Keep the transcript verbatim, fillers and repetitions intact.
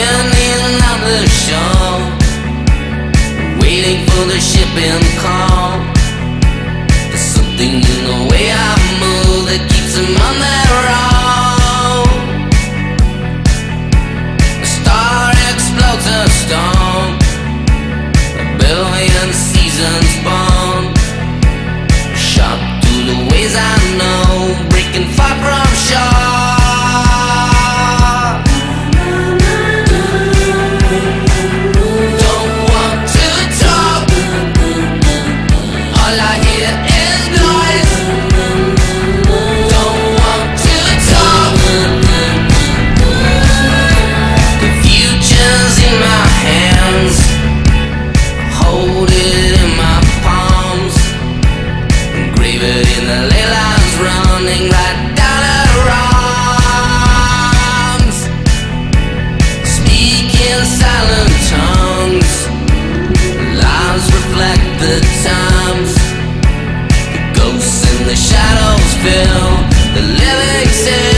standing on the shore, waiting for the shipping call. There's something in the way I move that keeps them on their road. A star explodes a storm, a billion seasons born, shot through the ways I know, breaking far from shore. The times, the ghosts and the shadows fill the living city.